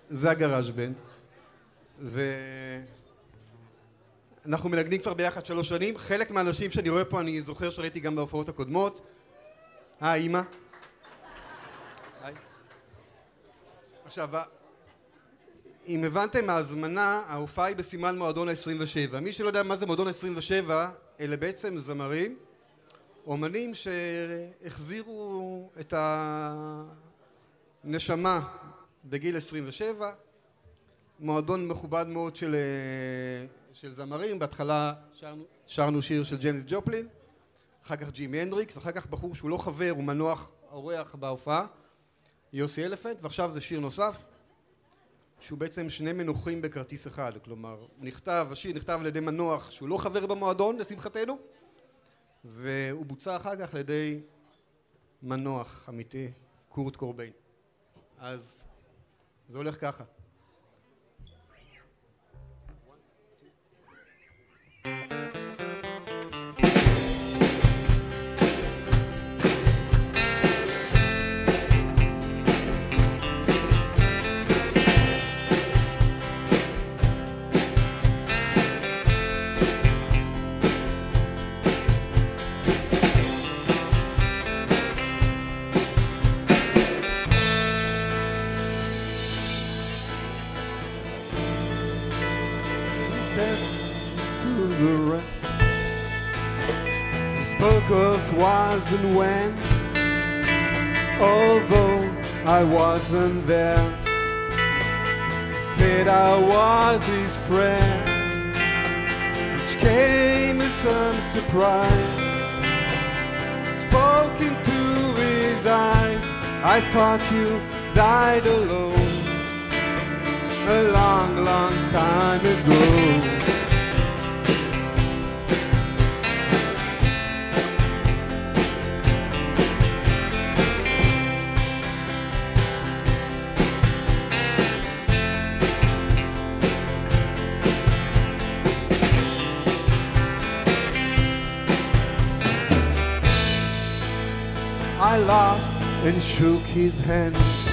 זה הגראז' בנד. ואנחנו מנגנים כבר ביחד 3 שנים. חלק מהאנשים שאני רואה פה, אני זוכר שראיתי גם בהופעות הקודמות. אמא. עכשיו, אם הבנתם מההזמנה, ההופעה היא בסימן מועדון ה-27. מי שלא יודע מה זה מועדון ה-27, אלה בעצם זמרים, אומנים שהחזירו את הנשמה בגיל 27, מועדון מכובד מאוד של זמרים. בהתחלה שרנו שיר של ג'ניס ג'ופלין, אחר כך ג'ימי הנדריקס, אחר כך בחור שהוא לא חבר, הוא מנוח אורח בהופעה, יוסי אלפנט, ועכשיו זה שיר נוסף שהוא בעצם 2 מנוחים בכרטיס אחד. כלומר, השיר נכתב על ידי מנוח שהוא לא חבר במועדון לשמחתנו, והוא בוצע אחר כך על ידי מנוח אמיתי, קורט קורביין. אז זה הולך ככה. Of was and when, although I wasn't there, said I was his friend, which came as some surprise. Spoke into his eyes, I thought you died alone a long, long time ago. I laughed and shook his hand,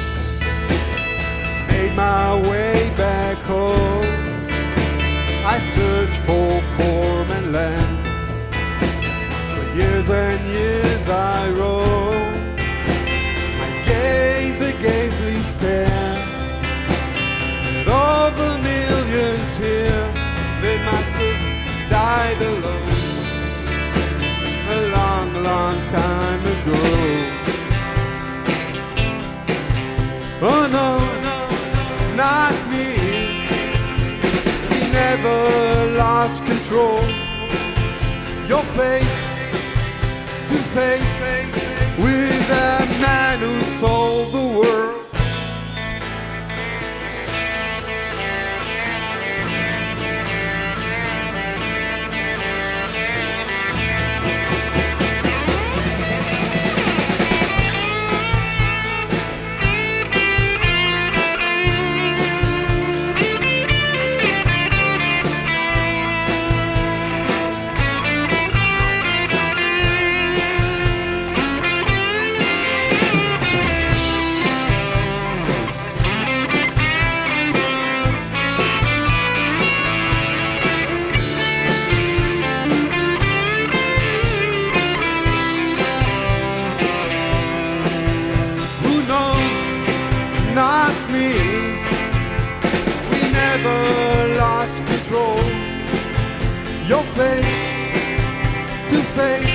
made my way back home. I searched for form and land, for years and years I roamed. I gazed a gazely stare at all the millions here. They must have died alone a long, long time ago. Oh no, not me. We never lost control. Your face to face with a man who sold the world. Your face to face